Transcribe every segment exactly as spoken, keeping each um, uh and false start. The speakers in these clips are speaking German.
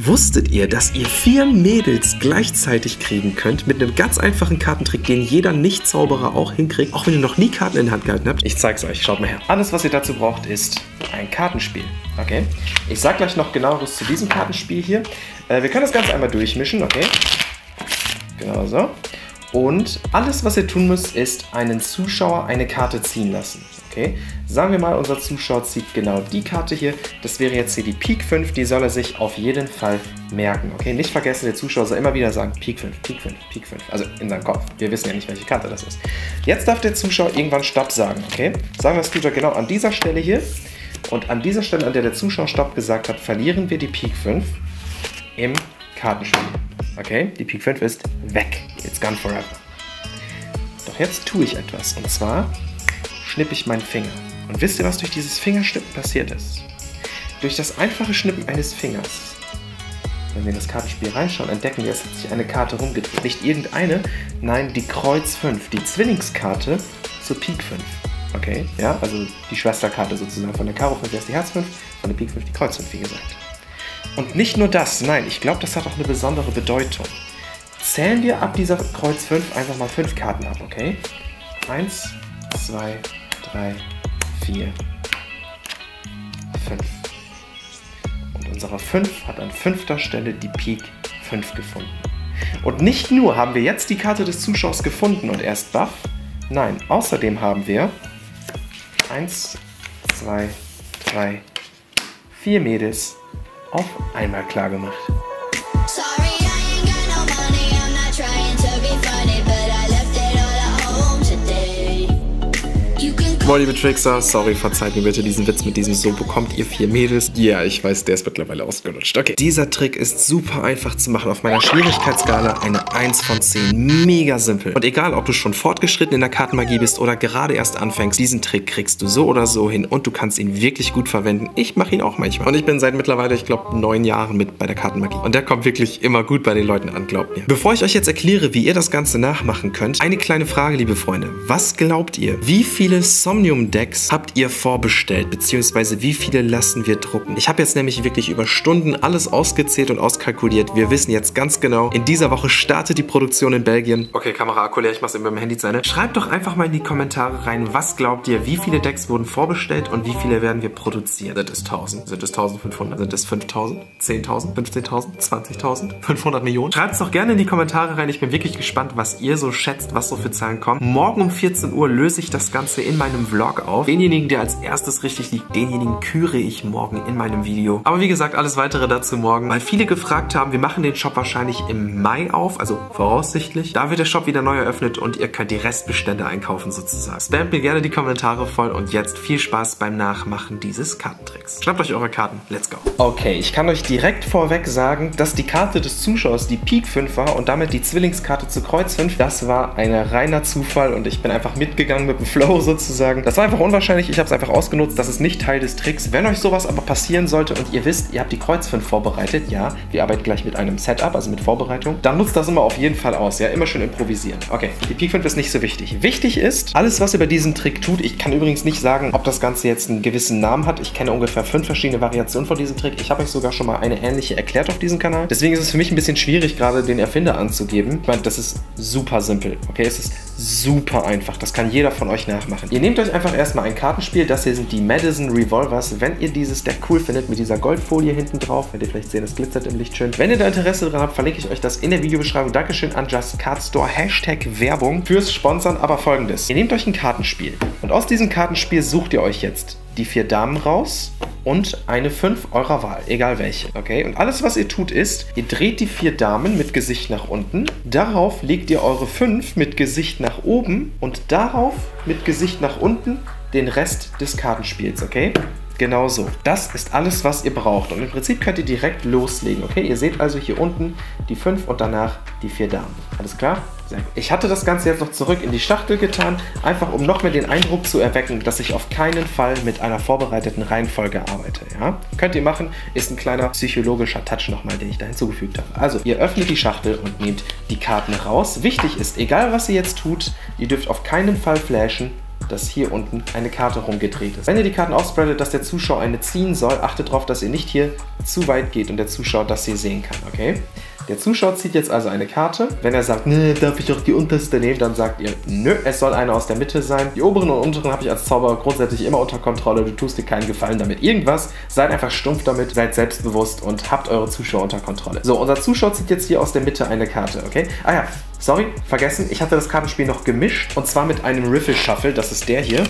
Wusstet ihr, dass ihr vier Mädels gleichzeitig kriegen könnt mit einem ganz einfachen Kartentrick, den jeder Nicht-Zauberer auch hinkriegt, auch wenn ihr noch nie Karten in der Hand gehalten habt? Ich zeig's euch, schaut mal her. Alles, was ihr dazu braucht, ist ein Kartenspiel. Okay? Ich sag gleich noch genaueres zu diesem Kartenspiel hier. Äh, wir können das Ganze einmal durchmischen, okay? Genau so. Und alles, was ihr tun müsst, ist einen Zuschauer eine Karte ziehen lassen. Okay? Sagen wir mal, unser Zuschauer zieht genau die Karte hier. Das wäre jetzt hier die Pik fünf, die soll er sich auf jeden Fall merken. Okay? Nicht vergessen, der Zuschauer soll immer wieder sagen, Pik fünf, Pik fünf, Pik fünf. Also in seinem Kopf. Wir wissen ja nicht, welche Karte das ist. Jetzt darf der Zuschauer irgendwann Stopp sagen. Okay? Sagen wir das tut er genau an dieser Stelle hier. Und an dieser Stelle, an der der Zuschauer Stopp gesagt hat, verlieren wir die Pik fünf im Kartenspiel. Okay? Die Pik fünf ist weg. It's gone forever. Doch jetzt tue ich etwas. Und zwar schnippe ich meinen Finger. Und wisst ihr, was durch dieses Fingerschnippen passiert ist? Durch das einfache Schnippen eines Fingers, wenn wir in das Kartenspiel reinschauen, entdecken wir, es hat sich eine Karte rumgedreht. Nicht irgendeine, nein, die Kreuz fünf, die Zwillingskarte zur Pik fünf. Okay, ja, also die Schwesterkarte sozusagen. Von der Karo fünf ist die Herz fünf, von der Pik fünf die Kreuz fünf, wie gesagt. Und nicht nur das, nein, ich glaube, das hat auch eine besondere Bedeutung. Zählen wir ab dieser Kreuz fünf einfach mal fünf Karten ab, okay? Eins, zwei, drei, vier, fünf. Und unsere fünf hat an fünfter Stelle die Pik fünf gefunden. Und nicht nur haben wir jetzt die Karte des Zuschauers gefunden und er ist baff, nein, außerdem haben wir eins, zwei, drei, vier Mädels auf einmal klar gemacht. Boah, liebe Trickser, sorry, verzeiht mir bitte diesen Witz mit diesem so bekommt ihr vier Mädels. Ja, ich weiß, der ist mittlerweile ausgelutscht. Okay, dieser Trick ist super einfach zu machen. Auf meiner Schwierigkeitsskala eine eins von zehn. Mega simpel. Und egal, ob du schon fortgeschritten in der Kartenmagie bist oder gerade erst anfängst, diesen Trick kriegst du so oder so hin und du kannst ihn wirklich gut verwenden. Ich mache ihn auch manchmal. Und ich bin seit mittlerweile, ich glaube, neun Jahren mit bei der Kartenmagie. Und der kommt wirklich immer gut bei den Leuten an, glaubt mir. Bevor ich euch jetzt erkläre, wie ihr das Ganze nachmachen könnt, eine kleine Frage, liebe Freunde. Was glaubt ihr? Wie viele Somnium-Decks habt ihr vorbestellt, beziehungsweise wie viele lassen wir drucken? Ich habe jetzt nämlich wirklich über Stunden alles ausgezählt und auskalkuliert. Wir wissen jetzt ganz genau, in dieser Woche startet die Produktion in Belgien. Okay, Kamera, Akku leer, ich mach's eben mit dem Handy zu Ende. Schreibt doch einfach mal in die Kommentare rein, was glaubt ihr, wie viele Decks wurden vorbestellt und wie viele werden wir produzieren? Sind es tausend? Sind es eintausendfünfhundert? Sind es fünftausend? zehntausend? fünfzehntausend? zwanzigtausend? fünfhundert Millionen? Schreibt es doch gerne in die Kommentare rein. Ich bin wirklich gespannt, was ihr so schätzt, was so für Zahlen kommen. Morgen um vierzehn Uhr löse ich das Ganze in meinem Vlog auf. Denjenigen, der als erstes richtig liegt, denjenigen küre ich morgen in meinem Video. Aber wie gesagt, alles weitere dazu morgen. Weil viele gefragt haben, wir machen den Shop wahrscheinlich im Mai auf, also voraussichtlich. Da wird der Shop wieder neu eröffnet und ihr könnt die Restbestände einkaufen sozusagen. Spamt mir gerne die Kommentare voll und jetzt viel Spaß beim Nachmachen dieses Kartentricks. Schnappt euch eure Karten, let's go. Okay, ich kann euch direkt vorweg sagen, dass die Karte des Zuschauers die Pik fünf war und damit die Zwillingskarte zu Kreuz fünf. Das war ein reiner Zufall und ich bin einfach mitgegangen mit dem Flow sozusagen. Das war einfach unwahrscheinlich, ich habe es einfach ausgenutzt, das ist nicht Teil des Tricks. Wenn euch sowas aber passieren sollte und ihr wisst, ihr habt die Kreuz fünf vorbereitet, ja, wir arbeiten gleich mit einem Setup, also mit Vorbereitung, dann nutzt das immer auf jeden Fall aus, ja, immer schön improvisieren. Okay, die Pik fünf ist nicht so wichtig. Wichtig ist, alles was ihr bei diesem Trick tut, ich kann übrigens nicht sagen, ob das Ganze jetzt einen gewissen Namen hat, ich kenne ungefähr fünf verschiedene Variationen von diesem Trick, ich habe euch sogar schon mal eine ähnliche erklärt auf diesem Kanal, deswegen ist es für mich ein bisschen schwierig, gerade den Erfinder anzugeben. Ich meine, das ist super simpel, okay, es ist super einfach, das kann jeder von euch nachmachen. Ihr nehmt euch einfach erstmal ein Kartenspiel, das hier sind die Madison Revolvers. Wenn ihr dieses Deck cool findet, mit dieser Goldfolie hinten drauf, werdet ihr vielleicht sehen, es glitzert im Licht schön. Wenn ihr da Interesse dran habt, verlinke ich euch das in der Videobeschreibung. Dankeschön an Just Card Store, Hashtag Werbung fürs Sponsern, aber folgendes. Ihr nehmt euch ein Kartenspiel und aus diesem Kartenspiel sucht ihr euch jetzt die vier Damen raus und eine fünf eurer Wahl, egal welche, okay? Und alles, was ihr tut, ist, ihr dreht die vier Damen mit Gesicht nach unten, darauf legt ihr eure fünf mit Gesicht nach oben und darauf mit Gesicht nach unten den Rest des Kartenspiels, okay? Genau so. Das ist alles, was ihr braucht. Und im Prinzip könnt ihr direkt loslegen, okay? Ihr seht also hier unten die fünf und danach die vier Damen. Alles klar? Sehr gut. Ich hatte das Ganze jetzt noch zurück in die Schachtel getan, einfach um noch mehr den Eindruck zu erwecken, dass ich auf keinen Fall mit einer vorbereiteten Reihenfolge arbeite, ja? Könnt ihr machen, ist ein kleiner psychologischer Touch nochmal, den ich da hinzugefügt habe. Also, ihr öffnet die Schachtel und nehmt die Karten raus. Wichtig ist, egal was ihr jetzt tut, ihr dürft auf keinen Fall flashen dass hier unten eine Karte rumgedreht ist. Wenn ihr die Karten aufspreadet, dass der Zuschauer eine ziehen soll, achtet darauf, dass ihr nicht hier zu weit geht und der Zuschauer das hier sehen kann, okay? Der Zuschauer zieht jetzt also eine Karte. Wenn er sagt, ne, darf ich auch die unterste nehmen, dann sagt ihr, nö, es soll eine aus der Mitte sein. Die oberen und unteren habe ich als Zauberer grundsätzlich immer unter Kontrolle. Du tust dir keinen Gefallen damit. Irgendwas, seid einfach stumpf damit, seid selbstbewusst und habt eure Zuschauer unter Kontrolle. So, unser Zuschauer zieht jetzt hier aus der Mitte eine Karte, okay? Ah ja, sorry, vergessen, ich hatte das Kartenspiel noch gemischt und zwar mit einem Riffle Shuffle, das ist der hier.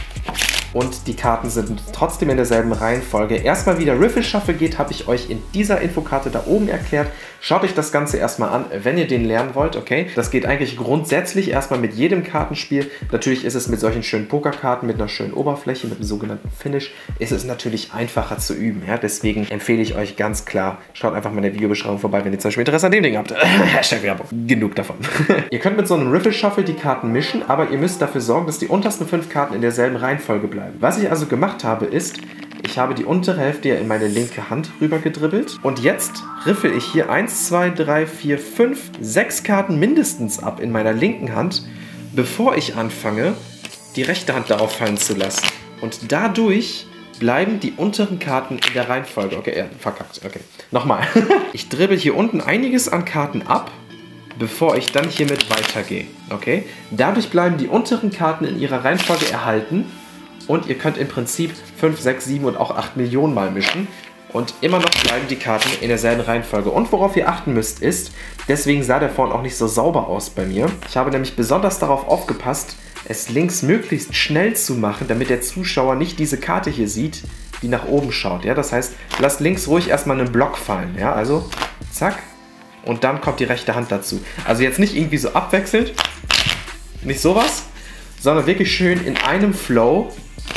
Und die Karten sind trotzdem in derselben Reihenfolge. Erstmal wie der Riffle Shuffle geht, habe ich euch in dieser Infokarte da oben erklärt. Schaut euch das Ganze erstmal an, wenn ihr den lernen wollt, okay? Das geht eigentlich grundsätzlich erstmal mit jedem Kartenspiel. Natürlich ist es mit solchen schönen Pokerkarten, mit einer schönen Oberfläche, mit einem sogenannten Finish, ist es natürlich einfacher zu üben. Ja? Deswegen empfehle ich euch ganz klar, schaut einfach mal in der Videobeschreibung vorbei, wenn ihr zum Beispiel Interesse an dem Ding habt. Hashtag Werbung. Genug davon. Ihr könnt mit so einem Riffle Shuffle die Karten mischen, aber ihr müsst dafür sorgen, dass die untersten fünf Karten in derselben Reihenfolge bleiben. Was ich also gemacht habe, ist, ich habe die untere Hälfte in meine linke Hand rüber gedribbelt und jetzt riffel ich hier eins, zwei, drei, vier, fünf, sechs Karten mindestens ab in meiner linken Hand, bevor ich anfange, die rechte Hand darauf fallen zu lassen. Und dadurch bleiben die unteren Karten in der Reihenfolge. Okay, ja, verkackt. Okay, nochmal. Ich dribbel hier unten einiges an Karten ab, bevor ich dann hiermit weitergehe. Okay? Dadurch bleiben die unteren Karten in ihrer Reihenfolge erhalten. Und ihr könnt im Prinzip fünf, sechs, sieben und auch acht Millionen Mal mischen. Und immer noch bleiben die Karten in derselben Reihenfolge. Und worauf ihr achten müsst ist, deswegen sah der vorhin auch nicht so sauber aus bei mir. Ich habe nämlich besonders darauf aufgepasst, es links möglichst schnell zu machen, damit der Zuschauer nicht diese Karte hier sieht, die nach oben schaut. Ja? Das heißt, lasst links ruhig erstmal einen Block fallen. Ja? Also, zack. Und dann kommt die rechte Hand dazu. Also jetzt nicht irgendwie so abwechselnd, nicht sowas, sondern wirklich schön in einem Flow.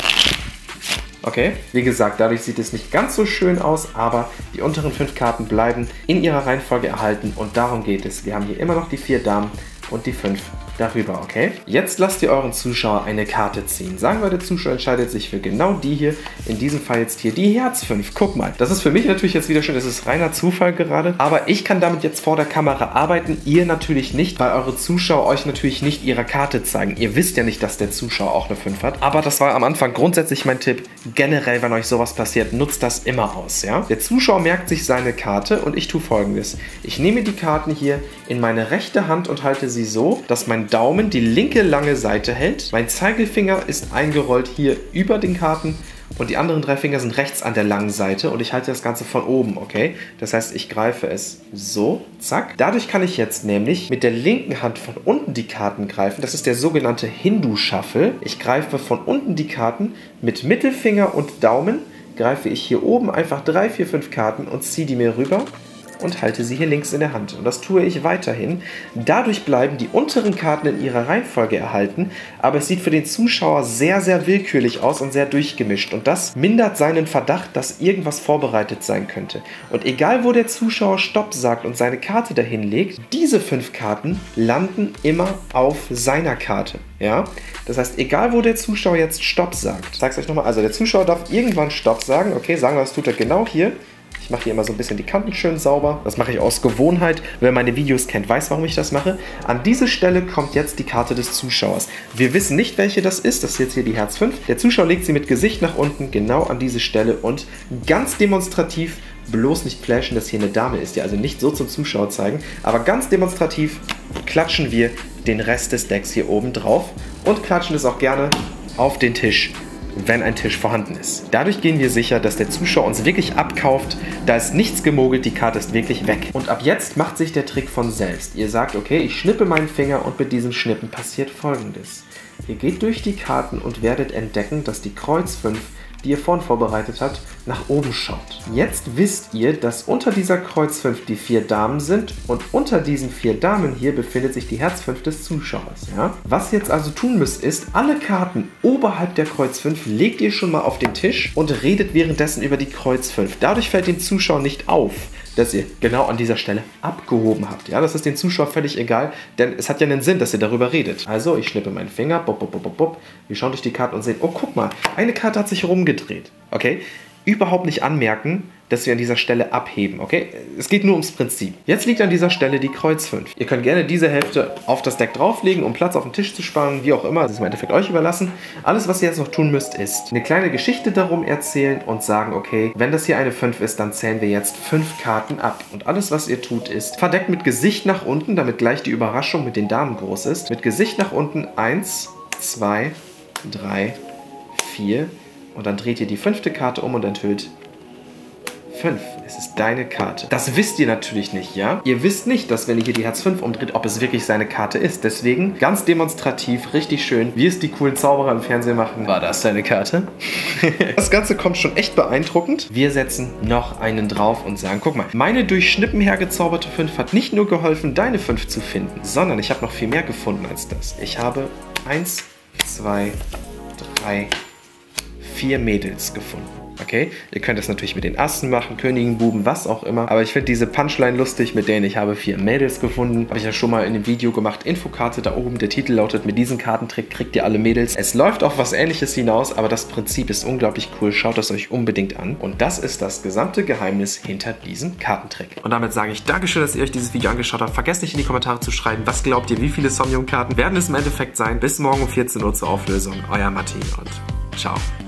Okay, wie gesagt, dadurch sieht es nicht ganz so schön aus, aber die unteren fünf Karten bleiben in ihrer Reihenfolge erhalten und darum geht es. Wir haben hier immer noch die vier Damen und die fünf darüber, okay? Jetzt lasst ihr euren Zuschauer eine Karte ziehen. Sagen wir, der Zuschauer entscheidet sich für genau die hier, in diesem Fall jetzt hier die Herz fünf. Guck mal, das ist für mich natürlich jetzt wieder schön, das ist reiner Zufall gerade, aber ich kann damit jetzt vor der Kamera arbeiten, ihr natürlich nicht, weil eure Zuschauer euch natürlich nicht ihre Karte zeigen. Ihr wisst ja nicht, dass der Zuschauer auch eine fünf hat, aber das war am Anfang grundsätzlich mein Tipp. Generell, wenn euch sowas passiert, nutzt das immer aus, ja? Der Zuschauer merkt sich seine Karte und ich tue Folgendes. Ich nehme die Karten hier in meine rechte Hand und halte sie so, dass mein Daumen die linke lange Seite hält. Mein Zeigefinger ist eingerollt hier über den Karten und die anderen drei Finger sind rechts an der langen Seite und ich halte das Ganze von oben, okay? Das heißt, ich greife es so, zack. Dadurch kann ich jetzt nämlich mit der linken Hand von unten die Karten greifen. Das ist der sogenannte Hindu Shuffle. Ich greife von unten die Karten mit Mittelfinger und Daumen, greife ich hier oben einfach drei, vier, fünf Karten und ziehe die mir rüber und halte sie hier links in der Hand. Und das tue ich weiterhin. Dadurch bleiben die unteren Karten in ihrer Reihenfolge erhalten, aber es sieht für den Zuschauer sehr, sehr willkürlich aus und sehr durchgemischt. Und das mindert seinen Verdacht, dass irgendwas vorbereitet sein könnte. Und egal, wo der Zuschauer Stopp sagt und seine Karte dahin legt, diese fünf Karten landen immer auf seiner Karte. Ja? Das heißt, egal, wo der Zuschauer jetzt Stopp sagt, ich zeige es euch nochmal, also der Zuschauer darf irgendwann Stopp sagen, okay, sagen wir, das tut er genau hier. Ich mache hier immer so ein bisschen die Kanten schön sauber. Das mache ich aus Gewohnheit. Wer meine Videos kennt, weiß, warum ich das mache. An diese Stelle kommt jetzt die Karte des Zuschauers. Wir wissen nicht, welche das ist. Das ist jetzt hier die Herz fünf. Der Zuschauer legt sie mit Gesicht nach unten, genau an diese Stelle und ganz demonstrativ, bloß nicht flashen, dass hier eine Dame ist, die also nicht so zum Zuschauer zeigen, aber ganz demonstrativ klatschen wir den Rest des Decks hier oben drauf und klatschen es auch gerne auf den Tisch, wenn ein Tisch vorhanden ist. Dadurch gehen wir sicher, dass der Zuschauer uns wirklich abkauft. Da ist nichts gemogelt, die Karte ist wirklich weg. Und ab jetzt macht sich der Trick von selbst. Ihr sagt, okay, ich schnippe meinen Finger und mit diesem Schnippen passiert Folgendes. Ihr geht durch die Karten und werdet entdecken, dass die Kreuz fünf, die ihr vorhin vorbereitet habt, nach oben schaut. Jetzt wisst ihr, dass unter dieser Kreuz fünf die vier Damen sind und unter diesen vier Damen hier befindet sich die Herz fünf des Zuschauers. Ja? Was ihr jetzt also tun müsst, ist, alle Karten oberhalb der Kreuz fünf legt ihr schon mal auf den Tisch und redet währenddessen über die Kreuz fünf. Dadurch fällt dem Zuschauer nicht auf, dass ihr genau an dieser Stelle abgehoben habt. Ja, das ist dem Zuschauer völlig egal, denn es hat ja einen Sinn, dass ihr darüber redet. Also, ich schnippe meinen Finger, bop, bop, bop, bop. Wir schauen durch die Karten und sehen, oh, guck mal, eine Karte hat sich rumgedreht. Okay, überhaupt nicht anmerken, dass wir an dieser Stelle abheben, okay? Es geht nur ums Prinzip. Jetzt liegt an dieser Stelle die Kreuz fünf. Ihr könnt gerne diese Hälfte auf das Deck drauflegen, um Platz auf dem Tisch zu sparen, wie auch immer. Das ist im Endeffekt euch überlassen. Alles, was ihr jetzt noch tun müsst, ist eine kleine Geschichte darum erzählen und sagen, okay, wenn das hier eine fünf ist, dann zählen wir jetzt fünf Karten ab. Und alles, was ihr tut, ist verdeckt mit Gesicht nach unten, damit gleich die Überraschung mit den Damen groß ist. Mit Gesicht nach unten eins, zwei, drei, vier und dann dreht ihr die fünfte Karte um und enthüllt fünf. Es ist deine Karte. Das wisst ihr natürlich nicht, ja? Ihr wisst nicht, dass wenn ihr hier die Herz fünf umdreht, ob es wirklich seine Karte ist. Deswegen ganz demonstrativ, richtig schön, wie es die coolen Zauberer im Fernsehen machen. War das deine Karte? Das Ganze kommt schon echt beeindruckend. Wir setzen noch einen drauf und sagen, guck mal, meine durch Schnippen hergezauberte fünf hat nicht nur geholfen, deine fünf zu finden, sondern ich habe noch viel mehr gefunden als das. Ich habe eins, zwei, drei, vier Mädels gefunden. Okay, ihr könnt das natürlich mit den Assen machen, Königen, Buben, was auch immer. Aber ich finde diese Punchline lustig, mit denen ich habe vier Mädels gefunden. Habe ich ja schon mal in dem Video gemacht. Infokarte da oben. Der Titel lautet, mit diesem Kartentrick kriegt ihr alle Mädels. Es läuft auf was Ähnliches hinaus, aber das Prinzip ist unglaublich cool. Schaut es euch unbedingt an. Und das ist das gesamte Geheimnis hinter diesem Kartentrick. Und damit sage ich Dankeschön, dass ihr euch dieses Video angeschaut habt. Vergesst nicht in die Kommentare zu schreiben, was glaubt ihr, wie viele Somnium-Karten werden es im Endeffekt sein. Bis morgen um vierzehn Uhr zur Auflösung. Euer Matti und ciao.